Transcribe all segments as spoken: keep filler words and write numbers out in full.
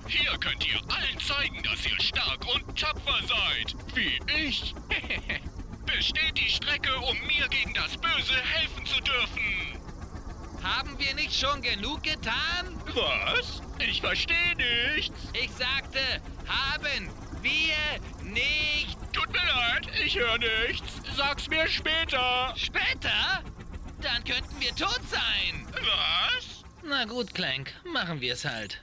Hier könnt ihr allen zeigen, dass ihr stark und tapfer seid. Wie ich. Besteht die Strecke, um mir gegen das Böse helfen zu dürfen. Haben wir nicht schon genug getan? Was? Ich verstehe nichts. Ich sagte, haben wir nicht. Tut mir leid, ich höre nichts. Sag's mir später. Später? Dann könnten wir tot sein. Was? Na gut, Clank, machen wir es halt.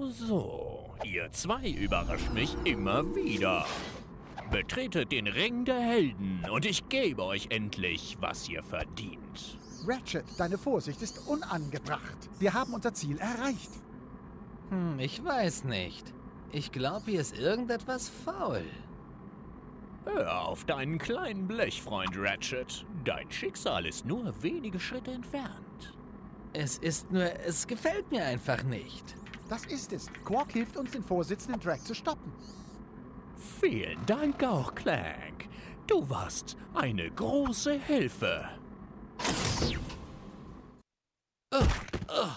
So, so. Ihr zwei überrascht mich immer wieder. Betretet den Ring der Helden und ich gebe euch endlich, was ihr verdient. Ratchet, deine Vorsicht ist unangebracht. Wir haben unser Ziel erreicht. Hm, ich weiß nicht. Ich glaube, hier ist irgendetwas faul. Hör auf deinen kleinen Blechfreund, Ratchet. Dein Schicksal ist nur wenige Schritte entfernt. Es ist nur, es gefällt mir einfach nicht. Das ist es. Quark hilft uns, den Vorsitzenden Drag zu stoppen. Vielen Dank auch, Clank. Du warst eine große Hilfe. Oh, oh.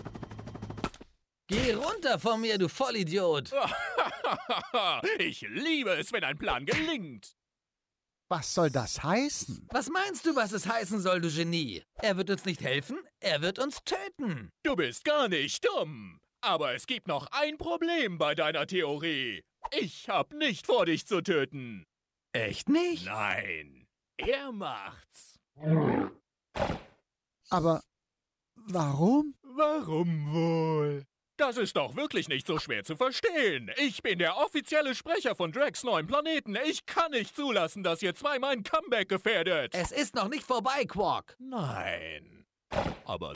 Geh runter von mir, du Vollidiot! Ich liebe es, wenn ein Plan gelingt. Was soll das heißen? Was meinst du, was es heißen soll, du Genie? Er wird uns nicht helfen, er wird uns töten. Du bist gar nicht dumm. Aber es gibt noch ein Problem bei deiner Theorie. Ich hab nicht vor, dich zu töten. Echt nicht? Nein, er macht's. Aber warum? Warum wohl? Das ist doch wirklich nicht so schwer zu verstehen. Ich bin der offizielle Sprecher von Drags neuen Planeten. Ich kann nicht zulassen, dass ihr zwei mein Comeback gefährdet. Es ist noch nicht vorbei, Quark. Nein. Aber...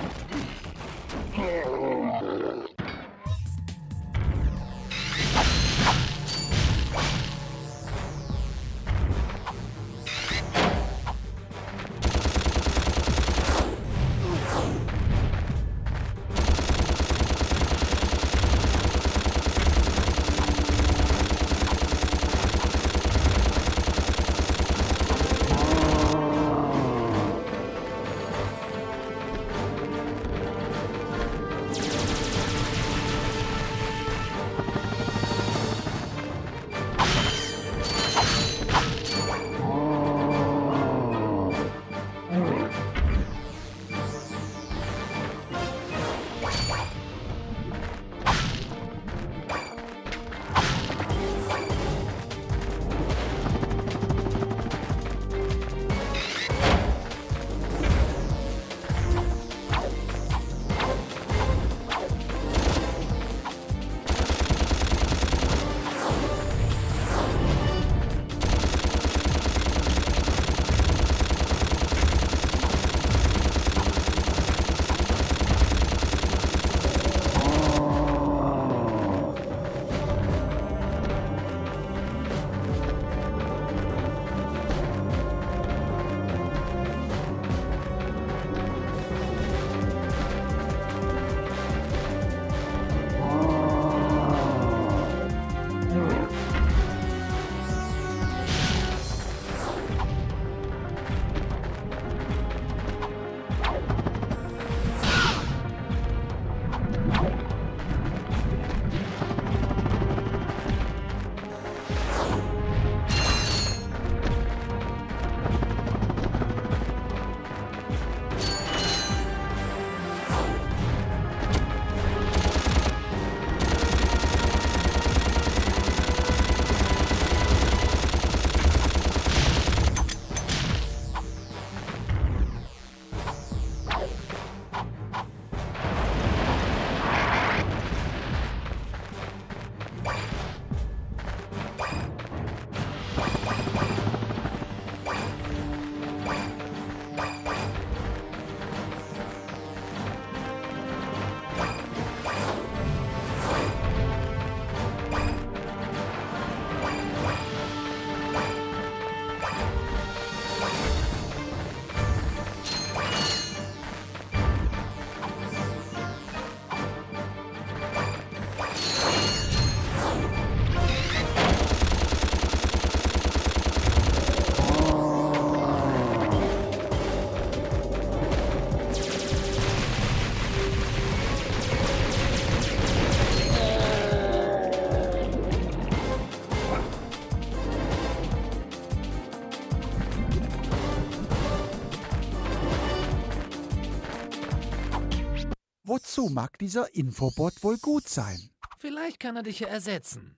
Wozu mag dieser Infobot wohl gut sein? Vielleicht kann er dich ja ersetzen.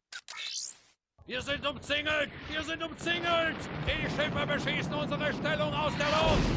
Wir sind umzingelt! Wir sind umzingelt! Die Schiffe beschießen unsere Stellung aus der Luft!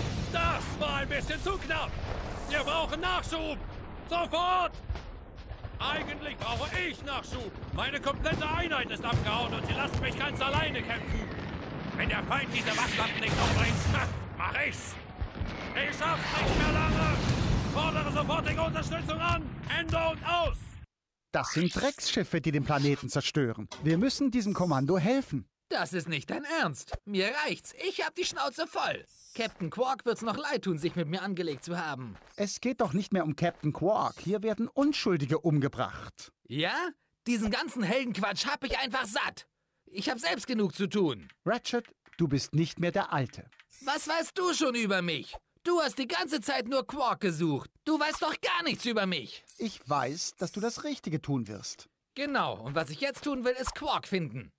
Das war ein bisschen zu knapp! Wir brauchen Nachschub! Sofort! Eigentlich brauche ich Nachschub. Meine komplette Einheit ist abgehauen und sie lassen mich ganz alleine kämpfen. Wenn der Feind diese Waschlappen nicht umbringt, mach ich's. Ich schaff's nicht mehr lange. Fordere sofortige Unterstützung an. Ende und aus. Das sind Drecksschiffe, die den Planeten zerstören. Wir müssen diesem Kommando helfen. Das ist nicht dein Ernst. Mir reicht's. Ich hab die Schnauze voll. Captain Quark wird's noch leid tun, sich mit mir angelegt zu haben. Es geht doch nicht mehr um Captain Quark. Hier werden Unschuldige umgebracht. Ja? Diesen ganzen Heldenquatsch hab ich einfach satt. Ich hab selbst genug zu tun. Ratchet, du bist nicht mehr der Alte. Was weißt du schon über mich? Du hast die ganze Zeit nur Quark gesucht. Du weißt doch gar nichts über mich. Ich weiß, dass du das Richtige tun wirst. Genau, und was ich jetzt tun will, ist Quark finden.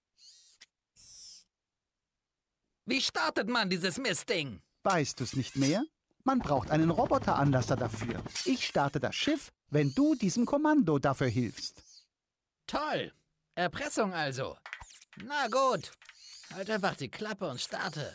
Wie startet man dieses Mistding? Weißt du's nicht mehr? Man braucht einen Roboteranlasser dafür. Ich starte das Schiff, wenn du diesem Kommando dafür hilfst. Toll. Erpressung also. Na gut. Halt einfach die Klappe und starte.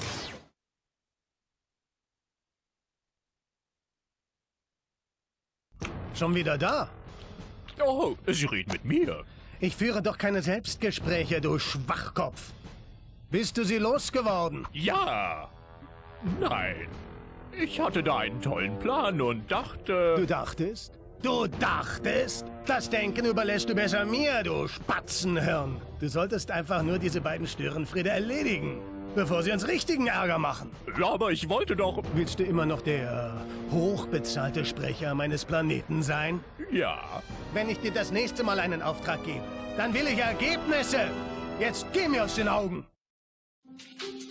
Schon wieder da? Oh, Sie reden mit mir. Ich führe doch keine Selbstgespräche, du Schwachkopf. Bist du sie losgeworden? Ja. Nein. Ich hatte da einen tollen Plan und dachte... Du dachtest? Du dachtest? Das Denken überlässt du besser mir, du Spatzenhirn. Du solltest einfach nur diese beiden Störenfriede erledigen, bevor sie uns richtigen Ärger machen. Ja, aber ich wollte doch... Willst du immer noch der hochbezahlte Sprecher meines Planeten sein? Ja. Wenn ich dir das nächste Mal einen Auftrag gebe, dann will ich Ergebnisse. Jetzt geh mir aus den Augen.